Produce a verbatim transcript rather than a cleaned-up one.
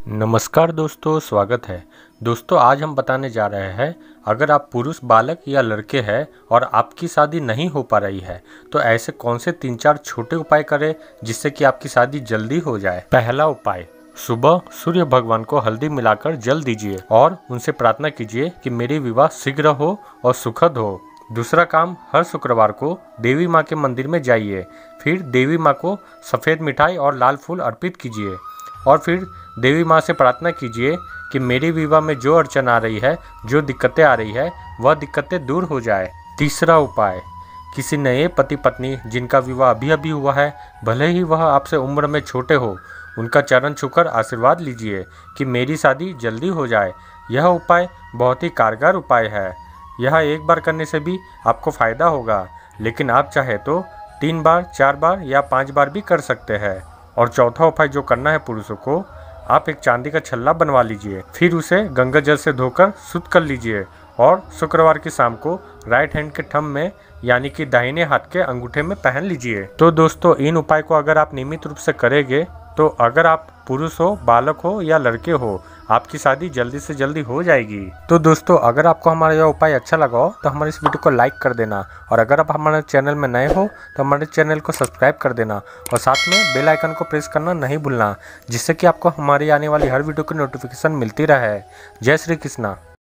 नमस्कार दोस्तों, स्वागत है। दोस्तों आज हम बताने जा रहे हैं, अगर आप पुरुष बालक या लड़के हैं और आपकी शादी नहीं हो पा रही है तो ऐसे कौन से तीन चार छोटे उपाय करें जिससे कि आपकी शादी जल्दी हो जाए। पहला उपाय, सुबह सूर्य भगवान को हल्दी मिलाकर जल दीजिए और उनसे प्रार्थना कीजिए कि मेरी विवाह शीघ्र हो और सुखद हो। दूसरा काम, हर शुक्रवार को देवी माँ के मंदिर में जाइए, फिर देवी माँ को सफ़ेद मिठाई और लाल फूल अर्पित कीजिए और फिर देवी माँ से प्रार्थना कीजिए कि मेरे विवाह में जो अड़चन आ रही है, जो दिक्कतें आ रही है, वह दिक्कतें दूर हो जाए। तीसरा उपाय, किसी नए पति पत्नी जिनका विवाह अभी अभी हुआ है, भले ही वह आपसे उम्र में छोटे हो, उनका चरण छूकर आशीर्वाद लीजिए कि मेरी शादी जल्दी हो जाए। यह उपाय बहुत ही कारगर उपाय है। यह एक बार करने से भी आपको फ़ायदा होगा, लेकिन आप चाहे तो तीन बार, चार बार या पाँच बार भी कर सकते हैं। और चौथा उपाय जो करना है पुरुषों को, आप एक चांदी का छल्ला बनवा लीजिए, फिर उसे गंगा जल से धोकर शुद्ध कर लीजिए और शुक्रवार की शाम को राइट हैंड के थंब में यानी कि दाहिने हाथ के अंगूठे में पहन लीजिए। तो दोस्तों, इन उपाय को अगर आप नियमित रूप से करेंगे तो अगर आप पुरुष हो, बालक हो या लड़के हो, आपकी शादी जल्दी से जल्दी हो जाएगी। तो दोस्तों, अगर आपको हमारा यह उपाय अच्छा लगा हो तो हमारे इस वीडियो को लाइक कर देना और अगर आप हमारे चैनल में नए हो तो हमारे चैनल को सब्सक्राइब कर देना और साथ में बेल आइकन को प्रेस करना नहीं भूलना, जिससे कि आपको हमारी आने वाली हर वीडियो की नोटिफिकेशन मिलती रहे। जय श्री कृष्णा।